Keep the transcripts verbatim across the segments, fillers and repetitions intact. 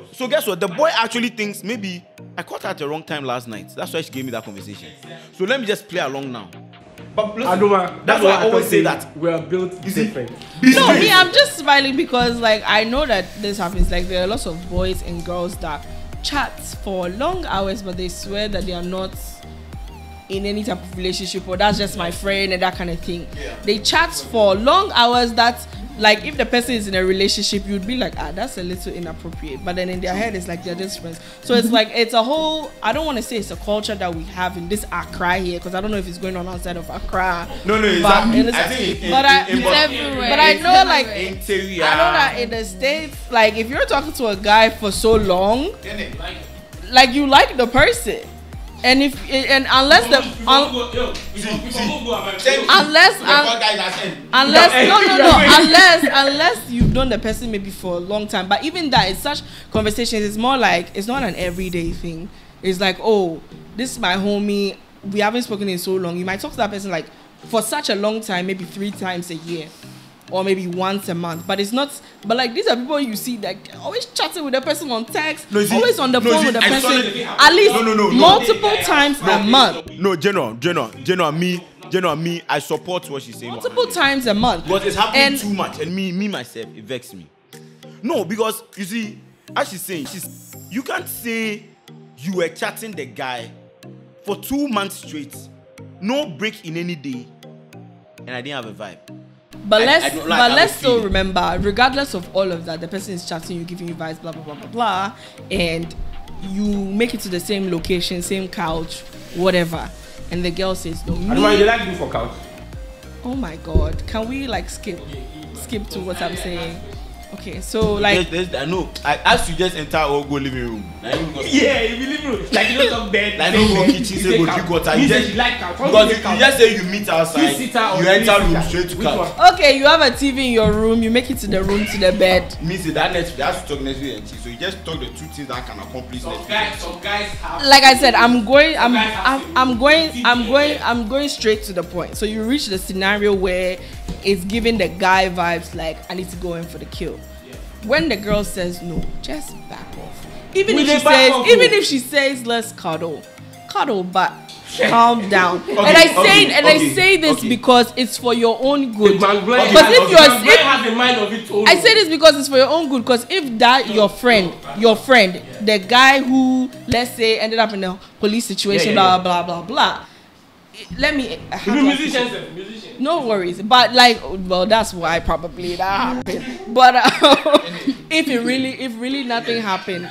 So guess what? The boy actually thinks maybe I caught her at the wrong time last night. That's why she gave me that conversation. So let me just play along now. But listen, Adoma, that's why I always say that we are built different. No, me, I'm just smiling because like I know that this happens. Like there are lots of boys and girls that chat for long hours, but they swear that they are not in any type of relationship, or that's just my friend and that kind of thing. Yeah. They chat for long hours that, like, if the person is in a relationship, you'd be like, ah, that's a little inappropriate. But then in their head, it's like they're just friends. So it's like, it's a whole, I don't want to say it's a culture that we have in this Accra here, because I don't know if it's going on outside of Accra. No, no, exactly. I think in, but in, I, in, it's everywhere. But I know, like, in Interior. I know that in the States, like, if you're talking to a guy for so long, like, you like the person. And if and unless the un, unless unless no no no unless unless you've known the person maybe for a long time, but even that is such conversations. It's more like it's not an everyday thing. It's like, oh, this is my homie. We haven't spoken in so long. You might talk to that person like for such a long time, maybe three times a year. Or maybe once a month, but it's not. But like these are people you see that always chatting with the person on text, no, see, always on the no, phone see, with the person, at least no, no, no, multiple no. times no, a month. No, Jeneral, Jeneral, Jeneral, me, Jeneral, me. I support what she's saying. Multiple times a month. But it's happening and, too much, and me, me myself, it vexes me. No, because you see, as she's saying, she's you can't say you were chatting the guy for two months straight, no break in any day, and I didn't have a vibe. But I, let's, I like, but let's still remember, regardless of all of that, the person is chatting you, giving you advice, blah blah blah blah blah, and you make it to the same location, same couch, whatever, and the girl says no. And why you like me for couch? Oh my God, can we like skip, skip to what I'm saying? Okay, so like there's, there's, I know. I asked you just enter or go living room. Like, yeah, you be living room. Like you don't talk bed. Like don't go kitchen, say go drink water. You just like couch. Because you, you just say you meet outside. You, you enter room straight to couch. Okay, you have a T V in your room. You make it to the room to the bed. Means that Netflix. That's to talk Netflix and chill. So you just talk the two things that can accomplish some Netflix. Guys, some guys have. Like I said, I'm going. I'm. I'm, I'm going. I'm going. I'm going straight to the point. So you reach the scenario where it's giving the guy vibes like I need to go in for the kill. When the girl says no, just back off. Even if she says, even if she says, let's cuddle, cuddle, but calm down. Okay, and I say, okay, and okay, I say this okay. because it's for your own good. Because okay, if you're, if, I say this because it's for your own good. Because if that your friend, your friend, the guy who let's say ended up in a police situation, yeah, yeah, blah yeah. blah blah blah. Let me. Musicians, musicians. No worries, but like, well, that's why probably that happened. But uh, if it really, if really nothing happened.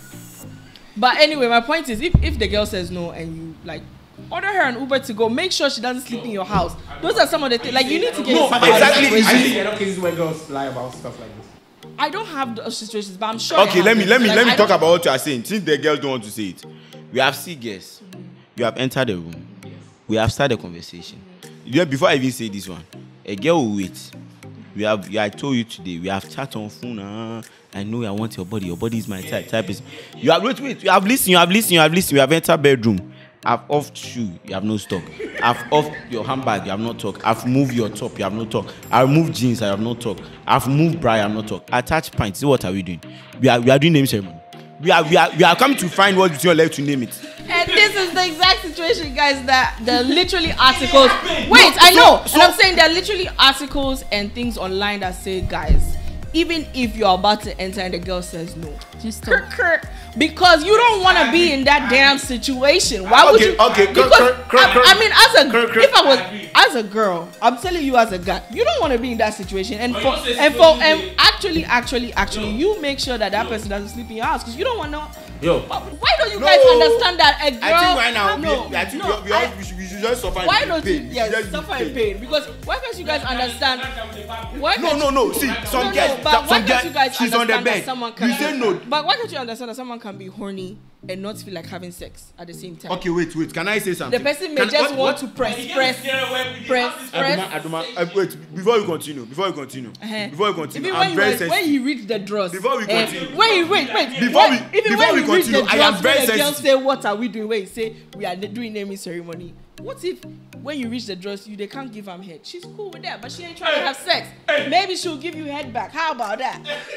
But anyway, my point is, if if the girl says no and you like order her an Uber to go, make sure she doesn't sleep in your house. Those are some of the things. Like you need to get. No, exactly. I think there are cases where girls lie about stuff like this. I don't have those situations, but I'm sure. Okay, let me let me like, let me I talk about what you are saying. Since the girls don't want to say it, we have seen guests. You have entered the room. We have started a conversation. Yeah, before I even say this one, a girl will wait. We have. I told you today. We have chat on phone. Uh, I know I want your body. Your body is my type. Type is. You have wait, wait. You have listened. You have listened. You have listened. You have entered bedroom. I've off shoe. You have no stock. I've off your handbag. You have not talk. I've moved your top. You have not talk. I've moved jeans. I have not talk. I've moved bra. I have not talk. Attach pants. So what are we doing? We are. We are doing name ceremony. We are. We are. We are coming to find what's between your legs to name it. And this is the exact situation, guys, that there are literally articles. Wait, I know. And I'm saying there are literally articles and things online that say, guys, even if you're about to enter and the girl says no, just talk. Because you don't want to be in that damn situation. Why would okay, you? Okay, because I, I mean, as a if I was as a girl, I'm telling you as a guy, you don't want to be in that situation. And for and for and actually, actually, actually, you make sure that that person doesn't sleep in your house because you don't want to. Yo, why don't you no, guys understand that a girl? I think right now, no, we, I think no, we, we, I, we, should, we should just suffer why in don't pain. you yes, suffer in pain? Because why can't you guys understand? Why no, no, no. See, some no, guys, no, but some why can't you guys she's on the bed. Someone can you say no. But why can't you understand that someone can be horny and not feel like having sex at the same time? Okay, wait, wait. Can I say something? The person may can, just what, want what? to press, press, press, press. Adoma, Adoma, uh, wait. Before you continue, before you continue, uh-huh. before you continue, even I'm very sensitive. When you reach the drawers. Before we continue. Uh, when you wait, wait. Before we, even before when we you continue, reach the I am very sensitive. The girls say, "What are we doing?" Wait, say we are doing naming ceremony. What if when you reach the drawers, you they can't give them head? She's cool with that, but she ain't trying to have sex. Maybe she'll give you head back. How about that?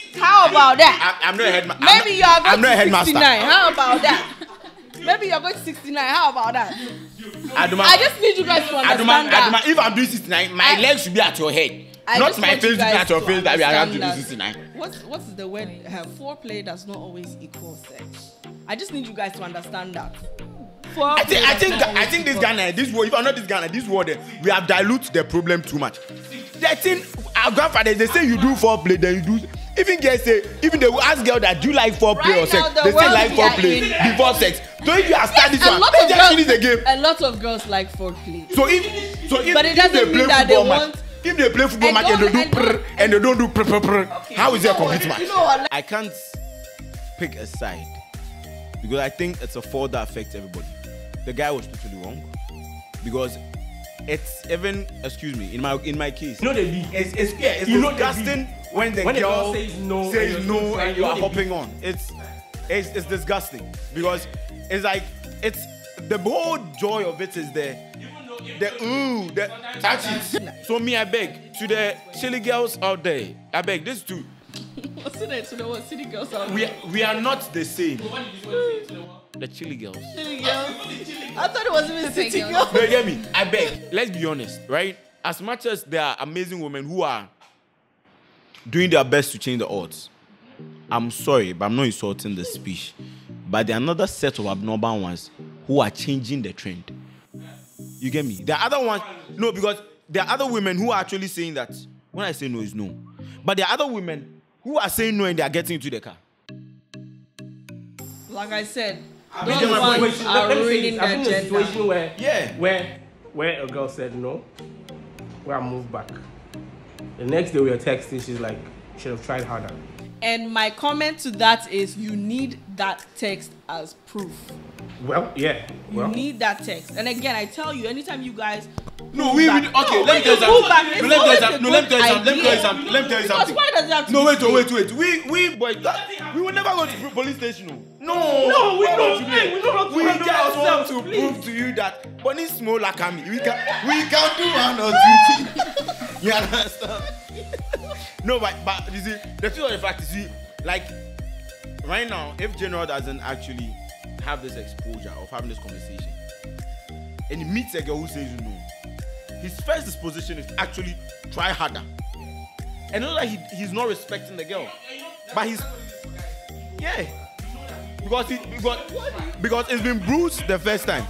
How about that? I, I'm not a headmaster. Maybe you are going I'm not a to headmaster. sixty-nine. How about that? Maybe you're going to sixty-nine. How about that? Adoma, I just need you guys to understand Adoma, that. Adoma, if I'm doing sixty-nine, my I- legs should be at your head. I Not just my want face you to be guys at your to face that we are have to do understand sixty-nine. that- What's what's the word? Uh, foreplay does not always equal sex. I just need you guys to understand that. I think I Foreplay think does not I always think this equal Ghana, this word, if I'm not this Ghana, this word, eh, we have diluted the problem too much. The thing, our grandfathers, they say you do foreplay, then you do. Even girls say, even they will ask girl that do you like foreplay Right or sex, now, the they say world like we are foreplay in- before sex. So if you have started this A one, lot let's of just finish the game. girls, a lot of girls like foreplay. So if so if, But it if doesn't they mean play that they football want- match, if they play football And match and don't- they do and don't- prr, and they don't do prr, prr, prr, Okay, how is you it a know what? complete match? You know what? I can't pick a side because I think it's a fault that affects everybody. The guy was totally wrong because it's even excuse me in my in my case. You know they be. It's it's yeah, it's You know they disgusting when the When the girl girl says no says and no you're still and you are trying, hopping on. It's it's it's disgusting because it's like it's the whole joy of it is the the ooh the touch it. So me I beg to the chilly girls out there. I beg this too. What's in it? To the what? City girls out We there. we are not the same. The chilly girls. City girls. I thought it was even city girls. girls. No, you get me? I beg. Let's be honest, right? As much as there are amazing women who are doing their best to change the odds, I'm sorry, but I'm not insulting the speech. But there are another set of abnormal ones who are changing the trend. You get me? There are other ones, no, because there are other women who are actually saying that when I say no, is no. But there are other women who are saying no and they are getting into the car. Like I said, I've those been in a ones situation- are let me say ruining this, I've their been in a gender. situation where Yeah. where where a girl said no, where I moved back. The next day we were texting, she's like, you should have tried harder. And my comment to that is you need that text as proof. Well, yeah. You Well, need that text. And again, I tell you, anytime you guys No, we, we back- okay. No, let me when tell you you move back, something. it's No, let me tell you always something. a No, let me tell you good something. Let me tell you idea. something. Let me tell you Because something. why does it have to No, be wait, oh, straight? wait, wait. We, we, boy, that, we will never go to police station. No, No, we Why know- would you hey, do we know how that? to We handle just want ourselves, to please. prove to you that Bonnie small like me. We can, we can do one or two things. You understand? No, but but you see, the truth of the fact is, you see, like right now, if Jeneral doesn't actually have this exposure of having this conversation, and he meets a girl who says no, his first disposition is to actually try harder. And not that he, he's not respecting the girl, but he's yeah, because he because, because it's been bruised the first time.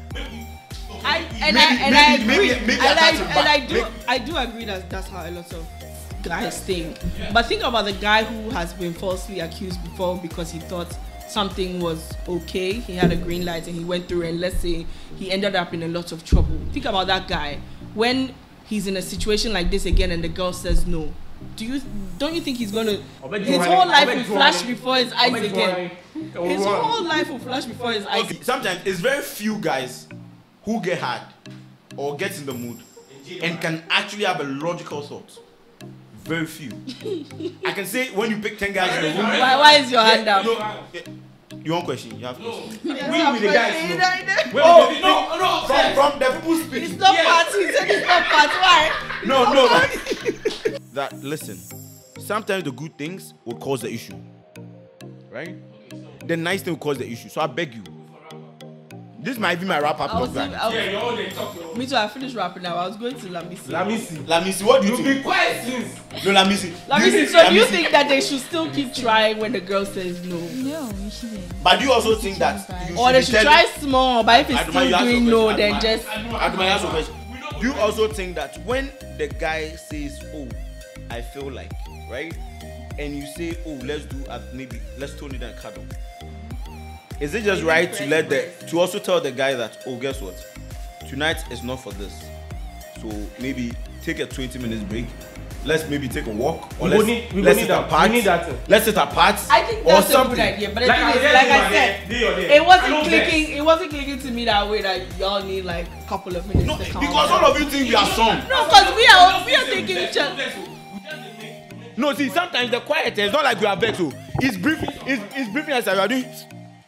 I and Maybe- I and maybe- I agree. maybe- maybe and, I I, catch him and back. I do Maybe- I do agree that that's how a lot of guys think. But think about the guy who has been falsely accused before because he thought something was okay. He had a green light and he went through, and let's say he ended up in a lot of trouble. Think about that guy when he's in a situation like this again and the girl says no. Do you don't you think he's gonna bet his you whole want- I life bet will you flash want- before his I eyes bet you again? want- His want- whole life will flash before his eyes. Okay, sometimes it's very few guys who get hard or get in the mood and can actually have a logical thought. Very few. I can say when you pick ten guys in a room. Why, why is your hand up? No, yeah, you want question? You have question. we with the guys. You know. know, you know. When Oh we- no, no, from from the people It's speaking. not part. He said it's not part. Why? No, no. That listen. Sometimes the good things will cause the issue, right? The nice thing will cause the issue. So I beg you. This might be my wrap up. I was, Not even, bad. I was, Yeah, you're all there, talk your own. me too. I finished rapping now. I was going to Lamisi. Let me see. Let me see. What do you You think? be quiet since. No, let me see. Lamisi. So do you think that they should still keep trying when the girl says no, No, you shouldn't. But do you also think that you or they be should telling- try small? But if it's Adoma, still you ask doing your no, question. then Adoma. just Adoma, ask your question. Do you also think that when the guy says, "Oh, I feel like," right, and you say, "Oh, let's do uh, maybe let's tone it down, cuddle," is it just right to let the to also tell the guy that, "Oh, guess what? Tonight is not for this. So maybe take a twenty minutes break. Let's maybe take a walk, or We let's need- we let's need sit that. apart. We need that. Let's sit apart." I think or that's a something. good idea. But the Like thing I is, said, like you I are there, said, there or there. it I wasn't don't clicking. vex. It wasn't clicking to me that way that y'all need like a couple of minutes No, to calm because down. all of you think we are strong. No, because we are we are thinking each other. No, see, sometimes the quiet is not like we are vexed. So it's briefing, it's, it's briefing exercise. We are doing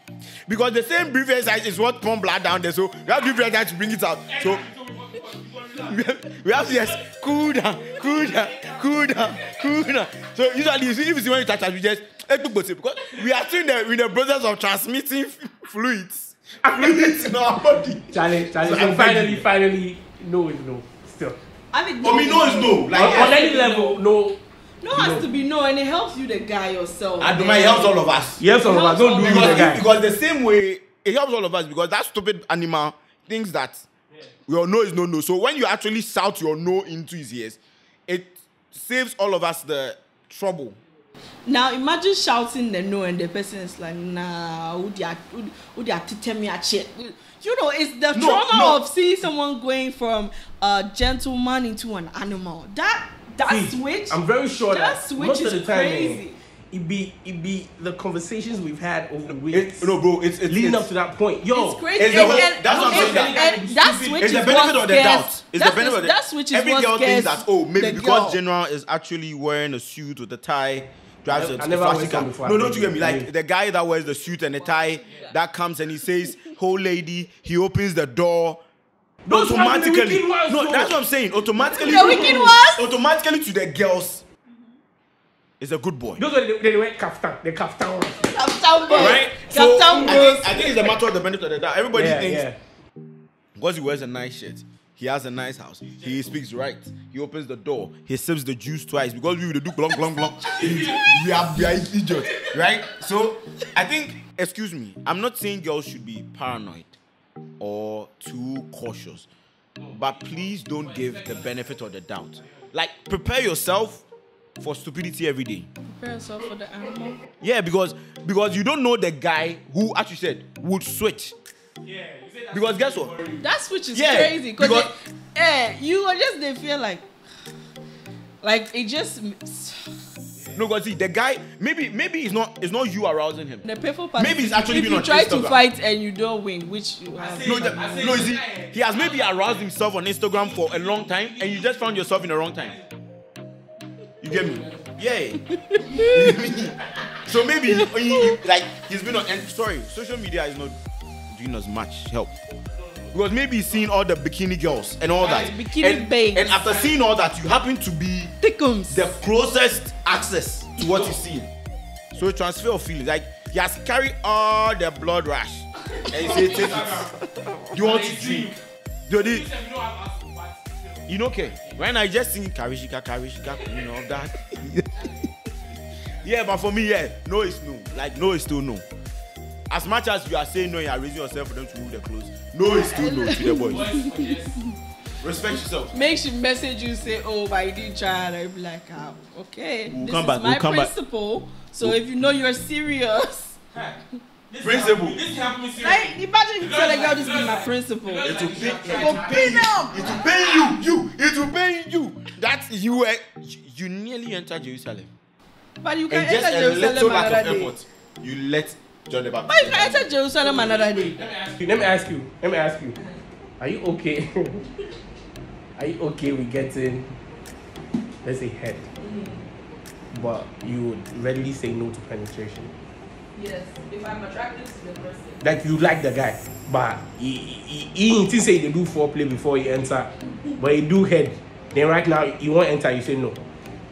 because the same briefing exercise is what pump blood down there. So we have briefing exercise to bring it out. So we have to just cool down, cool down, cool down, cool down. So usually, if you see when you touch us, we just because we are still in the, in the process of transmitting fluids, fluids in our body. Charlie, Charlie. So, so finally, finally, no is no. Still. I think. For me, no is no. Like on, yes. on any level, no. No has no. to be no, and it helps you, the guy yourself. Adoma, it helps all of us. Yes, all of us. Don't do because, the guy. Because the same way, it helps all of us because that stupid animal thinks that yeah. your no is no no. So when you actually shout your no into his ears, it saves all of us the trouble. Now imagine shouting the no and the person is like, nah, would you would you tell me a shit? You know, it's the no, trauma no. of seeing someone going from a gentleman into an animal. That that See, switch. I'm very sure that, that switch most is of the time, crazy. It be it be the conversations we've had over weeks. It, no, bro, it's, it's leading it's, up to that point. Yo, it's crazy. It's the, and, and, that's what I'm saying. And, and that switch it's is the benefit what of the doubt. It's the benefit of the that switch is every what girl thinks scares that oh maybe the because girl. General is actually wearing a suit with a tie. Drives I, a I never flashy car. before. No, don't you get me? Like the guy that wears the suit and the tie that comes and he says, "Whole lady," he opens the door. Those automatically, ones, no, though. that's what I'm saying. Automatically, the wicked ones. Automatically to the girls, is a good boy. Those are the they went kaftan, the kaftan. Kaftan boy, right? So kaftan I think, I think it's a matter of the benefit of the doubt. Everybody yeah, thinks yeah. because he wears a nice shirt, he has a nice house, he speaks right, he opens the door, he sips the juice twice because we will do blong blong blong. we are we are idiots, right? So I think, excuse me, I'm not saying girls should be paranoid or too cautious, but please don't give the benefit of the doubt. Like prepare yourself for stupidity every day. Prepare yourself for the animal. Yeah, because because you don't know the guy who actually said would switch. Yeah. Because guess what? That switch is yeah, crazy because they, eh, you are just they feel like like it just no, because see the guy maybe maybe it's not it's not you arousing him. The painful part. Maybe it's actually if been you on try Instagram. to fight and you don't win, which you have. No, the, no, see, he has maybe aroused himself on Instagram for a long time, and you just found yourself in the wrong time. You get me? Yeah. So maybe he, he, like he's been on. And sorry, social media is not doing as much help. Because maybe he's seeing all the bikini girls and all that. Bikini and, babes. and after seeing all that, you happen to be Thickums. the closest access to what he's seeing. So transfer of feelings. Like he has carried all the blood rush. And he say, take it. You want to drink? Do you, you don't care. Right now, I just sing Karishika, Karishika, you know that. Yeah, but for me, yeah, no is no. Like no is still no. As much as you are saying no, you are raising yourself for them to move their clothes. No is still no to the boys. Respect yourself. Make she message you say, oh, but I didn't try, and I'll be like, oh, okay. We'll this come is back. my We'll come principle. Back. So we'll... if you know you're serious. Principle. Like, imagine you tell a girl this is my principle. It will pay, it will pay them. It will pay you. You. It will pay you. That's you. Were, you nearly entered Jerusalem. But you can and just enter Jerusalem another day. Effort, you let John the Baptist. But you can enter Jerusalem another day. Let me ask you. Let me ask you. Are you okay? Are you okay with getting, let's say, head? Mm-hmm. But you would readily say no to penetration? Yes, if I'm attracted to the person. Like you like the guy, but he he, he, he say they do foreplay before he enter, but he do head. Then right now you won't enter, you say no.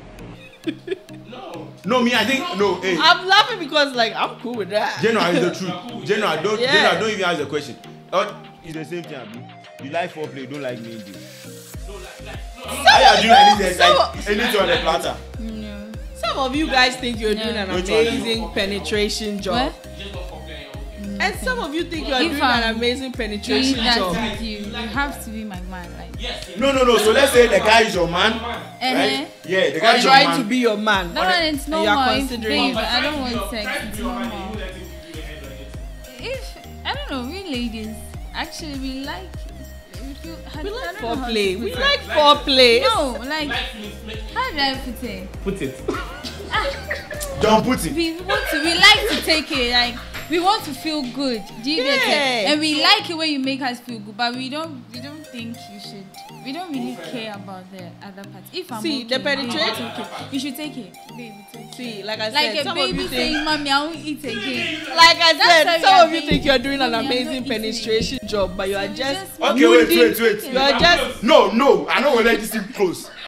No. No, me, I think no. Hey. I'm laughing because like I'm cool with that. General is the truth. General, don't yeah. General, don't even ask the question. Oh, it's the same thing, Abi. You like foreplay, don't like me. No, like, like, no. I do like this, like anything on the platter. No. Some of you guys think you're no. doing an amazing penetration job. What? And some of you think you're if doing I'm an amazing penetration that job. With you, you have to be my man, like. No, no, no. So let's say the guy is your man, uh-huh. right? Yeah, the guy or is your man. trying to be your man. No, and it's no and more. considering. Babe, I don't want sex. It's no more. If I don't know, we ladies actually we like. If you, we like foreplay. We like foreplay. No, like how do I put it? Put it. Don't put it. We want to. We like to take it like. We want to feel good. Do you yeah. get it? And we like it when you make us feel good, but we don't we don't think you should. We don't really care about the other part. If I'm See, okay, the penetrate- baby, take it. You should take it, baby. Take it. See, like I Like said, a some of baby you saying, think, "Mommy, I won't eat again." like I That's said, how some you of are you being- think you're doing an Mommy, I'm amazing not eating penetration job, but you are You just just- Okay, wait, wait, wait. You are just No, no, I don't want to let this thing close.